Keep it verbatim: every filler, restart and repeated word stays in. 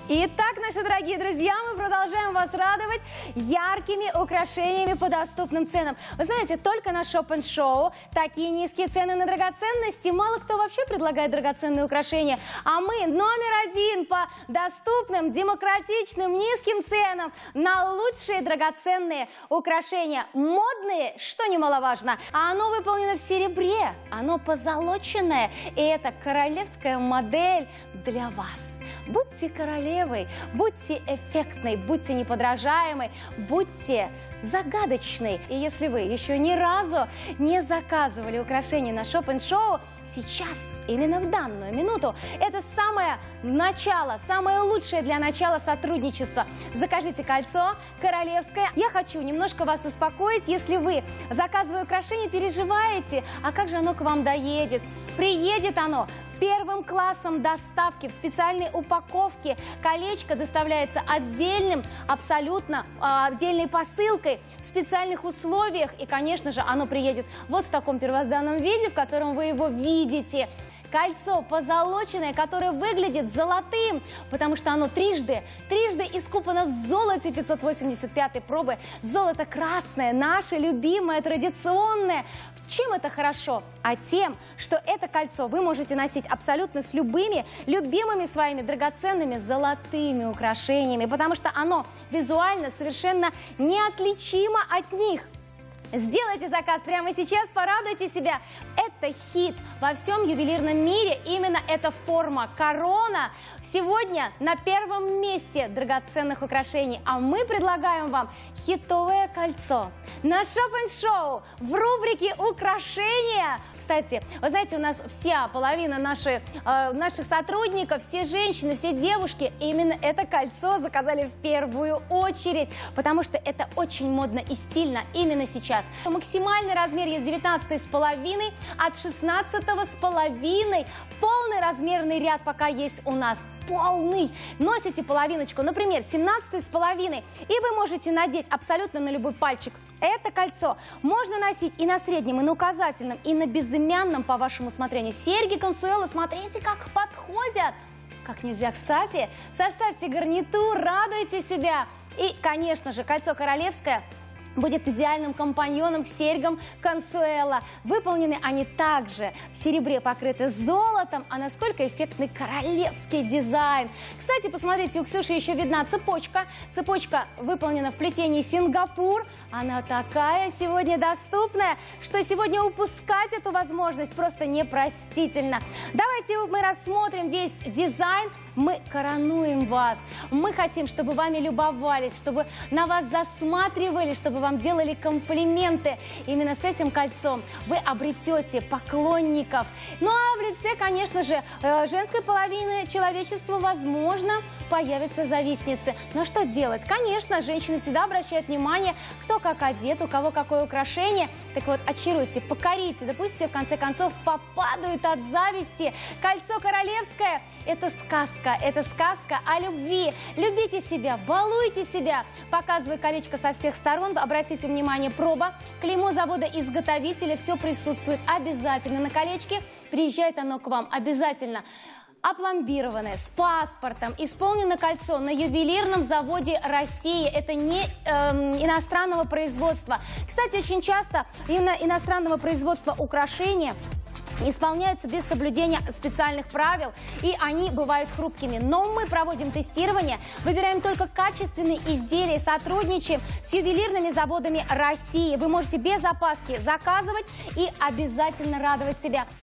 Итак, наши дорогие друзья, мы продолжаем вас радовать яркими украшениями по доступным ценам. Вы знаете, только на Shop and Show такие низкие цены на драгоценности. Мало кто вообще предлагает драгоценные украшения. А мы номер один по доступным, демократичным, низким ценам на лучшие драгоценные украшения. Модные, что немаловажно. А оно выполнено в серебре, оно позолоченное. И это королевская модель для вас. Будьте королевой, будьте эффектной, будьте неподражаемой, будьте загадочной. И если вы еще ни разу не заказывали украшения на Shop and Show, сейчас, именно в данную минуту, это самое начало, самое лучшее для начала сотрудничества. Закажите кольцо королевское. Я хочу немножко вас успокоить, если вы, заказывая украшение, переживаете, а как же оно к вам доедет. Приедет оно первым классом доставки в специальной упаковке. Колечко доставляется отдельным, абсолютно отдельной посылкой, в специальных условиях. И, конечно же, оно приедет вот в таком первозданном виде, в котором вы его видите. Кольцо позолоченное, которое выглядит золотым, потому что оно трижды, трижды искупано в золоте пятьсот восемьдесят пятой пробы. Золото красное, наше любимое, традиционное. Чем это хорошо? А тем, что это кольцо вы можете носить абсолютно с любыми любимыми своими драгоценными золотыми украшениями, потому что оно визуально совершенно неотличимо от них. Сделайте заказ прямо сейчас, порадуйте себя. Это хит во всем ювелирном мире. Именно эта форма корона сегодня на первом месте драгоценных украшений. А мы предлагаем вам хитовое кольцо на Shop and Show в рубрике «Украшения». Кстати, вы знаете, у нас вся половина нашей, э, наших сотрудников, все женщины, все девушки именно это кольцо заказали в первую очередь, потому что это очень модно и стильно именно сейчас. Максимальный размер есть девятнадцатый с половиной, от шестнадцатого с половиной. Полный размерный ряд пока есть у нас. Полный. Носите половиночку, например, семнадцатый с половиной, и вы можете надеть абсолютно на любой пальчик. Это кольцо можно носить и на среднем, и на указательном, и на безымянном по вашему усмотрению. Серьги Консуэло, смотрите, как подходят. Как нельзя кстати. Составьте гарнитур, радуйте себя. И, конечно же, кольцо королевское будет идеальным компаньоном к серьгам Консуэло. Выполнены они также в серебре, покрыты золотом. А насколько эффектный королевский дизайн. Кстати, посмотрите, у Ксюши еще видна цепочка. Цепочка выполнена в плетении Сингапур. Она такая сегодня доступная, что сегодня упускать эту возможность просто непростительно. Давайте мы рассмотрим весь дизайн. Мы коронуем вас. Мы хотим, чтобы вами любовались, чтобы на вас засматривали, чтобы вам делали комплименты. Именно с этим кольцом вы обретете поклонников. Ну а в лице, конечно же, женской половины человечества, возможно, появятся завистницы. Но что делать? Конечно, женщины всегда обращают внимание, кто как одет, у кого какое украшение. Так вот, очаруйте, покорите, да пусть все в конце концов попадают от зависти. Кольцо королевское – это сказка, это сказка о любви. Любите себя, балуйте себя. Показываю колечко со всех сторон. Обратите внимание, проба, клеймо завода-изготовителя, все присутствует обязательно на колечке. Приезжает оно к вам обязательно опломбированное, с паспортом. Исполнено кольцо на ювелирном заводе России. Это не эм, иностранного производства. Кстати, очень часто именно иностранного производства украшения исполняются без соблюдения специальных правил, и они бывают хрупкими. Но мы проводим тестирование, выбираем только качественные изделия, сотрудничаем с ювелирными заводами России. Вы можете без опаски заказывать и обязательно радовать себя.